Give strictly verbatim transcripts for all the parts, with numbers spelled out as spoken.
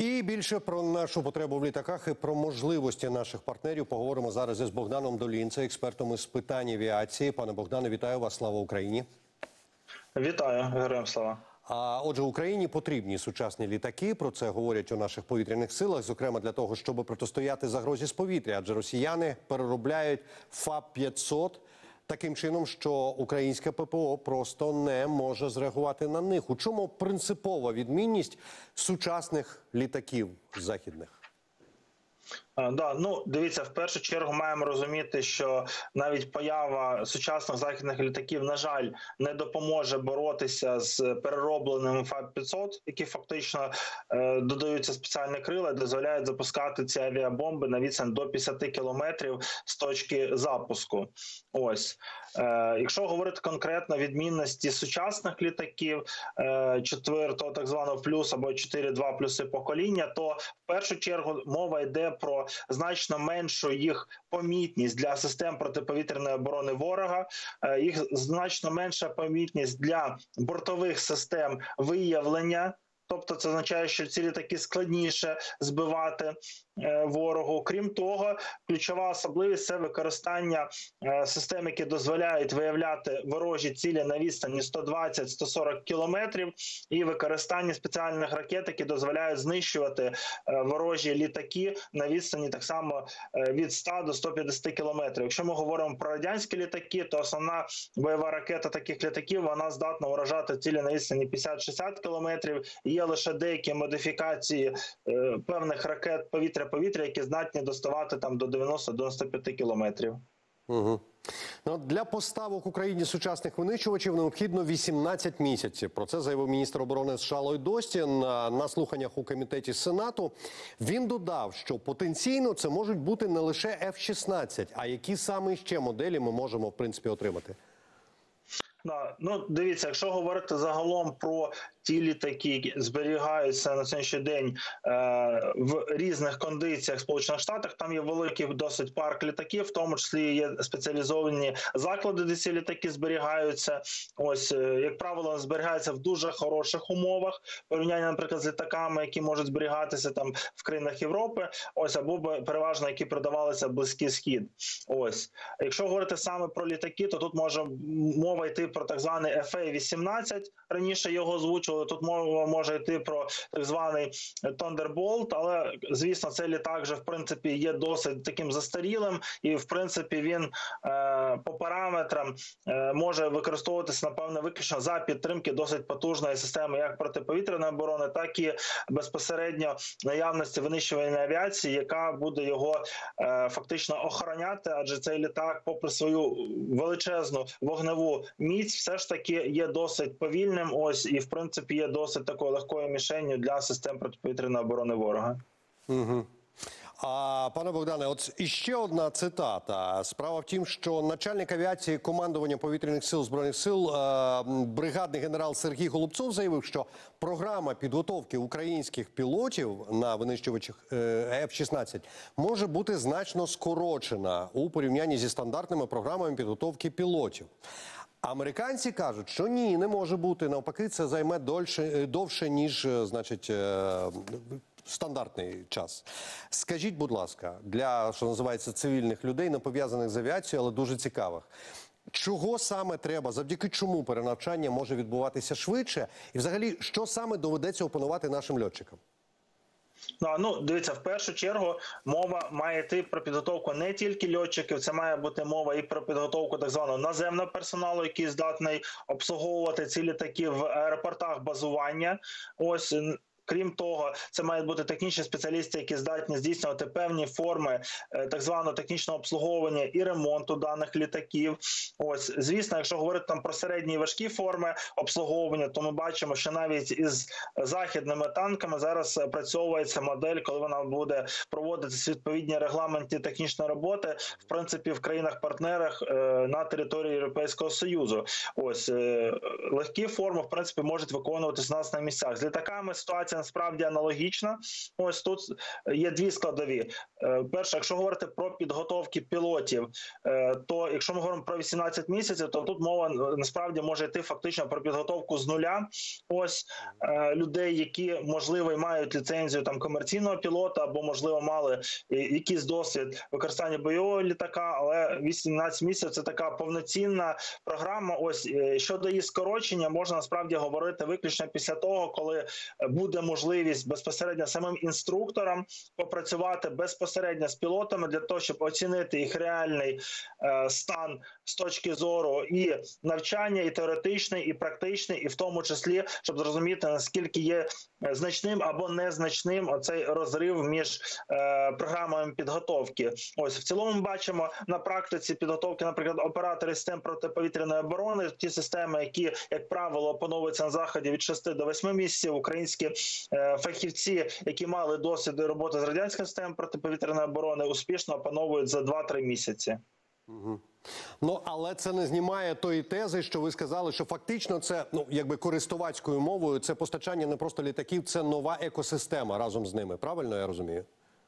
І більше про нашу потребу в літаках і про можливості наших партнерів поговоримо зараз із Богданом Долінце, експертом із питань авіації. Пане Богдане, вітаю вас, слава Україні. Вітаю, героям слава. А отже, Україні потрібні сучасні літаки, про це говорять у наших повітряних силах, зокрема для того, щоб протистояти загрозі з повітря, адже росіяни переробляють ФАП п'ятсот таким чином, що українське ППО просто не може зреагувати на них. У чому принципова відмінність сучасних літаків західних? А, да, ну дивіться, в першу чергу маємо розуміти, що навіть поява сучасних західних літаків, на жаль, не допоможе боротися з переробленим ФАП п'ятсот, які фактично е, додаються спеціальні крила і дозволяють запускати ці авіабомби на відстань до п'ятдесят кілометрів з точки запуску. Ось. Е, якщо говорити конкретно відмінності сучасних літаків е, четвертого так званого плюс або чотири два плюси покоління, то в першу чергу мова йде про значно меншу їх помітність для систем протиповітряної оборони ворога, їх значно менша помітність для бортових систем виявлення. Тобто це означає, що ці літаки складніше збивати е, ворогу. Крім того, ключова особливість – це використання е, систем, які дозволяють виявляти ворожі цілі на відстані сто двадцять - сто сорок кілометрів, і використання спеціальних ракет, які дозволяють знищувати е, ворожі літаки на відстані так само е, від ста до ста п'ятдесяти кілометрів. Якщо ми говоримо про радянські літаки, то основна бойова ракета таких літаків, вона здатна вражати цілі на відстані п'ятдесят - шістдесят кілометрів. Є лише деякі модифікації е, певних ракет повітря-повітря, які здатні доставати там до дев'яноста - дев'яноста п'яти кілометрів. Угу. Ну, для поставок Україні сучасних винищувачів необхідно вісімнадцять місяців. Про це заявив міністр оборони США Ллойд Остін на, на слуханнях у комітеті Сенату. Він додав, що потенційно це можуть бути не лише еф шістнадцять, а які саме ще моделі ми можемо, в принципі, отримати. Да, ну дивіться, якщо говорити загалом про ті літаки, які зберігаються на сьогоднішній день е, в різних кондиціях в Сполучених Штатах, там є великий досить парк літаків, в тому числі є спеціалізовані заклади, де ці літаки зберігаються. Ось, е, як правило, зберігаються в дуже хороших умовах, порівняння, наприклад, з літаками, які можуть зберігатися там в країнах Європи, ось, або переважно, які продавалися в Близький Схід. Ось. Якщо говорити саме про літаки, то тут може мова йти про так званий еф ей вісімнадцять, раніше його озвучували. Тут мова може йти про так званий Thunderbolt, але, звісно, цей літак вже, в принципі, є досить таким застарілим, і, в принципі, він е, по параметрам е, може використовуватися, напевно, виключно за підтримки досить потужної системи як протиповітряної оборони, так і безпосередньо наявності винищувальної авіації, яка буде його е, фактично охороняти, адже цей літак, попри свою величезну вогневу міць, все ж таки є досить повільним, ось, і, в принципі, є досить такою легкою мішенню для систем протиповітряної оборони ворога. Угу. А, пане Богдане, от іще одна цитата. Справа в тім, що начальник авіації командування повітряних сил Збройних сил, е, бригадний генерал Сергій Голубцов заявив, що програма підготовки українських пілотів на винищувачах е, еф шістнадцять може бути значно скорочена у порівнянні зі стандартними програмами підготовки пілотів. Американці кажуть, що ні, не може бути. Навпаки, це займе довше, довше ніж, значить, стандартний час. Скажіть, будь ласка, для, що називається, цивільних людей, не пов'язаних з авіацією, але дуже цікавих, чого саме треба, завдяки чому перенавчання може відбуватися швидше? І взагалі, що саме доведеться опанувати нашим льотчикам? Ну, дивіться, в першу чергу мова має йти про підготовку не тільки льотчиків, це має бути мова і про підготовку так званого наземного персоналу, який здатний обслуговувати ці літаки в аеропортах базування. Ось. Крім того, це мають бути технічні спеціалісти, які здатні здійснювати певні форми так званого технічного обслуговування і ремонту даних літаків. Ось, звісно, якщо говорити там про середні і важкі форми обслуговування, то ми бачимо, що навіть із західними танками зараз опрацьовується модель, коли вона буде проводитися відповідні регламенти технічної роботи, в принципі, в країнах-партнерах на території Європейського Союзу. Ось, легкі форми, в принципі, можуть виконуватися у нас на місцях. З літаками ситуація ситуація насправді аналогічна. Ось тут є дві складові. Перше, якщо говорити про підготовки пілотів, то якщо ми говоримо про вісімнадцять місяців, то тут мова насправді може йти фактично про підготовку з нуля. Ось людей, які, можливо, мають ліцензію там комерційного пілота, або, можливо, мали якийсь досвід використання бойового літака, але вісімнадцять місяців – це така повноцінна програма. Ось щодо її скорочення, можна насправді говорити виключно після того, коли буде можливість безпосередньо самим інструкторам попрацювати безпосередньо з пілотами для того, щоб оцінити їх реальний е, стан з точки зору і навчання, і теоретичний, і практичний, і в тому числі, щоб зрозуміти, наскільки є значним або незначним оцей розрив між е, програмами підготовки. Ось, в цілому ми бачимо на практиці підготовки, наприклад, оператори систем протиповітряної оборони, ті системи, які, як правило, опановуються на Заході від шести до восьми місяців, українські е, фахівці, які мали досвід роботи з радянськими системами протиповітряної оборони, успішно опановують за два-три місяці. Угу. Ну, але це не знімає тої тези, що ви сказали, що фактично це, ну, якби користувацькою мовою, це постачання не просто літаків, це нова екосистема разом з ними. Правильно я розумію?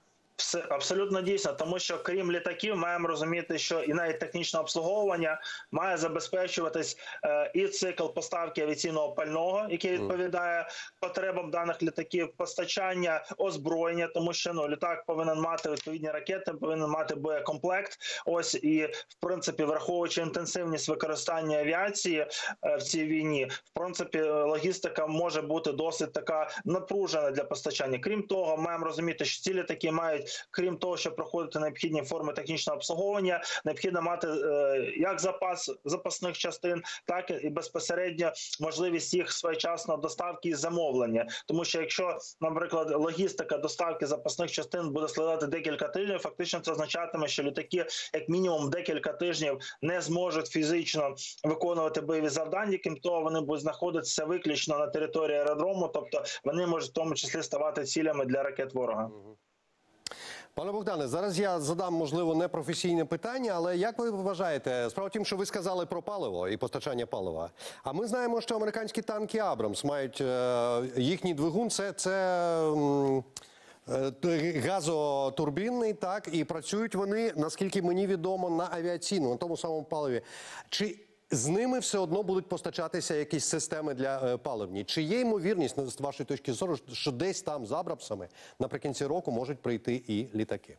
Все абсолютно дійсно, тому що крім літаків маємо розуміти, що і навіть технічне обслуговування має забезпечуватись е, і цикл поставки авіаційного пального, який відповідає потребам даних літаків, постачання озброєння, тому що ну літак повинен мати відповідні ракети, повинен мати боєкомплект. Ось і в принципі, враховуючи інтенсивність використання авіації е, в цій війні, в принципі, логістика може бути досить така напружена для постачання. Крім того, маємо розуміти, що ці літаки мають, крім того, щоб проходити необхідні форми технічного обслуговування, необхідно мати е, як запас запасних частин, так і безпосередньо можливість їх своєчасної доставки і замовлення. Тому що якщо, наприклад, логістика доставки запасних частин буде складати декілька тижнів, фактично це означатиме, що літаки як мінімум декілька тижнів не зможуть фізично виконувати бойові завдання, крім того, вони будуть знаходитися виключно на території аеродрому, тобто вони можуть в тому числі ставати цілями для ракет ворога. Пане Богдане, зараз я задам, можливо, непрофесійне питання, але як ви вважаєте, справа в тім, що ви сказали про паливо і постачання палива, а ми знаємо, що американські танки «Абрамс» мають е, їхній двигун, це, це е, газотурбінний, так, і працюють вони, наскільки мені відомо, на авіаційному, на тому самому паливі. Чи з ними все одно будуть постачатися якісь системи для е, паливні? Чи є ймовірність, з вашої точки зору, що десь там з «Абрамсами» наприкінці року можуть прийти і літаки?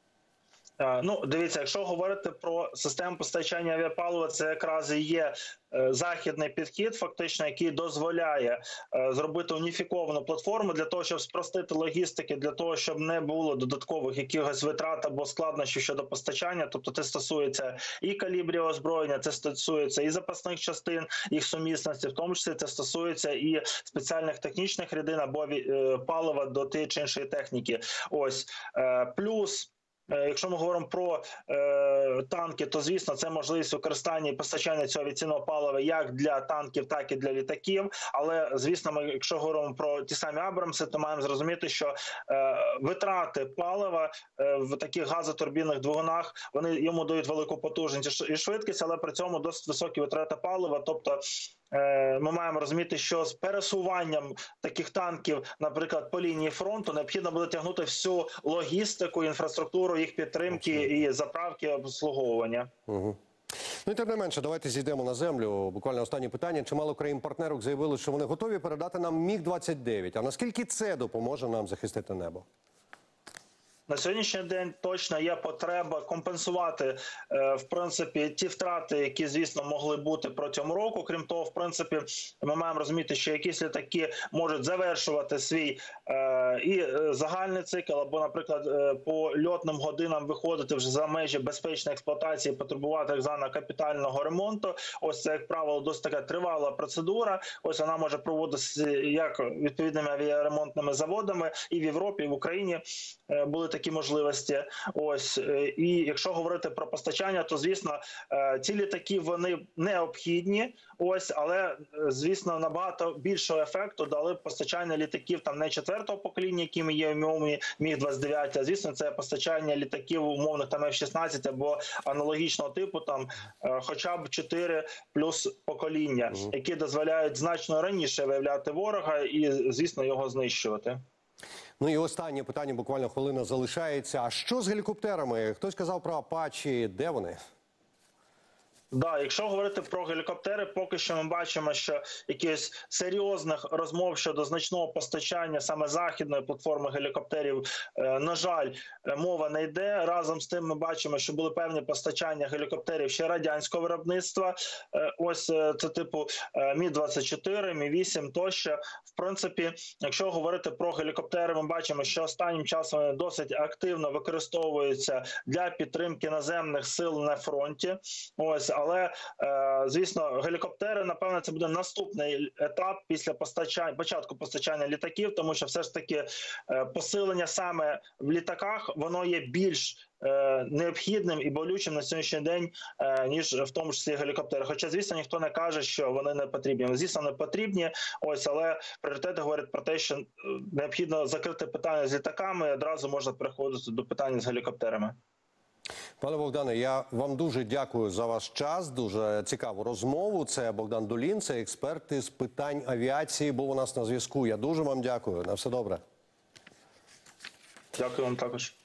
Ну, дивіться, якщо говорити про систему постачання авіапалива, це якраз і є західний підхід, фактично, який дозволяє зробити уніфіковану платформу для того, щоб спростити логістики, для того, щоб не було додаткових якихось витрат або складнощів щодо постачання. Тобто це стосується і калібрів озброєння, це стосується і запасних частин, їх сумісності, в тому числі це стосується і спеціальних технічних рідин або палива до тієї чи іншої техніки. Ось. Плюс, якщо ми говоримо про е, танки, то, звісно, це можливість використання і постачання цього авіаційного палива як для танків, так і для літаків. Але, звісно, ми, якщо говоримо про ті самі «Абрамси», то маємо зрозуміти, що е, витрати палива е, в таких газотурбінних двигунах, вони йому дають велику потужність і швидкість, але при цьому досить високі витрати палива. Тобто ми маємо розуміти, що з пересуванням таких танків, наприклад, по лінії фронту, необхідно буде тягнути всю логістику, інфраструктуру їх підтримки і заправки, обслуговування. Угу. Ну і тим не менше, давайте зійдемо на землю. Буквально останнє питання. Чимало країн-партнерок заявили, що вони готові передати нам міг двадцять дев'ять. А наскільки це допоможе нам захистити небо? На сьогоднішній день точно є потреба компенсувати, в принципі, ті втрати, які, звісно, могли бути протягом року. Крім того, в принципі, ми маємо розуміти, що якісь літаки можуть завершувати свій е, і загальний цикл, або, наприклад, е, по льотним годинам виходити вже за межі безпечної експлуатації, потребувати так званого капітального ремонту. Ось це, як правило, досить така тривала процедура. Ось вона може проводитися як відповідними авіаремонтними заводами і в Європі, і в Україні. Е, були такі можливості. Ось і якщо говорити про постачання, то звісно ці літаки вони необхідні. Ось, але звісно набагато більшого ефекту дали постачання літаків там не четвертого покоління, якими є умовні міг двадцять дев'ять, а звісно це постачання літаків умовних там еф шістнадцять або аналогічного типу, там хоча б чотири плюс покоління, угу. які дозволяють значно раніше виявляти ворога і звісно його знищувати. Ну і останнє питання, буквально хвилина залишається. А що з гелікоптерами? Хтось казав про Апачі, де вони? Да, якщо говорити про гелікоптери, поки що ми бачимо, що якихось серйозних розмов щодо значного постачання саме західної платформи гелікоптерів, на жаль, мова не йде. Разом з тим ми бачимо, що були певні постачання гелікоптерів ще радянського виробництва. Ось це типу Мі двадцять чотири, Мі вісім тощо. В принципі, якщо говорити про гелікоптери, ми бачимо, що останнім часом вони досить активно використовуються для підтримки наземних сил на фронті. Ось, але, звісно, гелікоптери, напевно, це буде наступний етап після постачання, початку постачання літаків, тому що все ж таки посилення саме в літаках, воно є більш необхідним і болючим на сьогоднішній день, ніж в тому числі гелікоптери. Хоча, звісно, ніхто не каже, що вони не потрібні. Вони, звісно, не потрібні, ось, але пріоритети говорять про те, що необхідно закрити питання з літаками, і одразу можна переходити до питання з гелікоптерами. Пане Богдане, я вам дуже дякую за ваш час, дуже цікаву розмову. Це Богдан Долін, це експерт із питань авіації, був у нас на зв'язку. Я дуже вам дякую. На все добре. Дякую вам також.